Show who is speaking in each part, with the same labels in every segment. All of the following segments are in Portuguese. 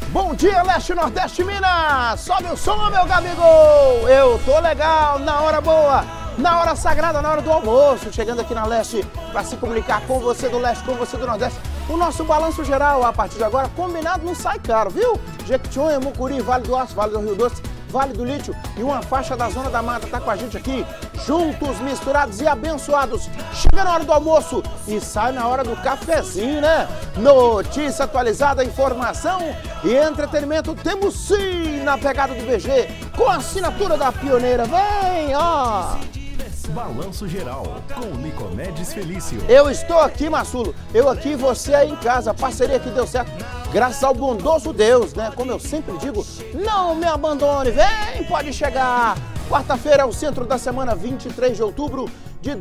Speaker 1: Bom dia, Leste, Nordeste, Minas! Sobe o som, meu Gabigol! Eu tô legal, na hora boa, na hora sagrada, na hora do almoço, chegando aqui na Leste para se comunicar com você do Leste, com você do Nordeste. O nosso balanço geral, a partir de agora, combinado não sai caro, viu? Jequitinhonha, Mucuri, Vale do Aço, Vale do Rio Doce, Vale do Lítio e uma faixa da Zona da Mata tá com a gente aqui, juntos, misturados e abençoados. Chega na hora do almoço e sai na hora do cafezinho, né? Notícia atualizada, informação e entretenimento temos sim na pegada do BG, com a assinatura da pioneira. Vem, ó!
Speaker 2: Balanço Geral, com Nicomedes Felício.
Speaker 1: Eu estou aqui, Massulo. Eu aqui, você aí em casa. A parceria que deu certo. Graças ao bondoso Deus, né? Como eu sempre digo, não me abandone. Vem, pode chegar. Quarta-feira é o centro da semana, 23 de outubro de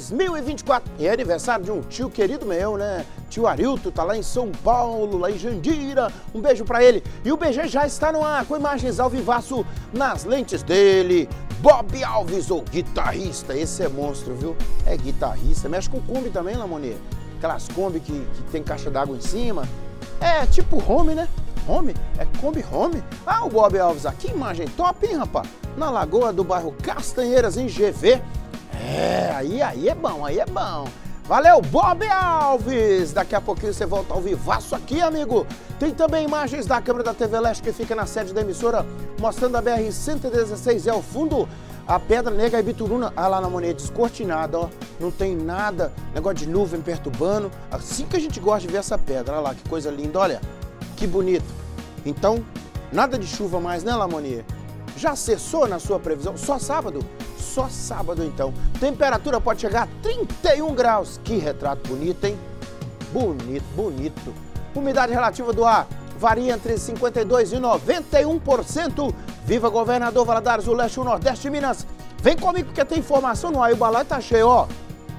Speaker 1: 2024. E é aniversário de um tio querido meu, né? Tio Arilton, tá lá em São Paulo, lá em Jandira. Um beijo pra ele. E o BG já está no ar, com imagens ao vivaço nas lentes dele. Bob Alves, o guitarrista. Esse é monstro, viu? É guitarrista. Mexe com Kombi também, Lamonier. Aquelas Kombi que tem caixa d'água em cima. É tipo Home, né? Home? É Kombi Home. Ah, o Bob Alves aqui, imagem top, hein, rapaz? Na lagoa do bairro Castanheiras, em GV. É, aí é bom, aí é bom. Valeu, Bob Alves! Daqui a pouquinho você volta ao vivaço aqui, amigo. Tem também imagens da câmera da TV Leste que fica na sede da emissora, mostrando a BR-116 ao fundo, a Pedra Negra e Bituruna. Ah, lá na Monet, descortinada, ó. Não tem nada, negócio de nuvem perturbando. Assim que a gente gosta de ver essa pedra. Olha lá, que coisa linda, olha. Que bonito. Então, nada de chuva mais, né, Lamonier? Já cessou na sua previsão? Só sábado? Só sábado, então. Temperatura pode chegar a 31 graus. Que retrato bonito, hein? Bonito, bonito. Umidade relativa do ar varia entre 52% e 91%. Viva Governador Valadares, o Leste, o Nordeste de Minas. Vem comigo que tem informação no ar e o balaio tá cheio, ó.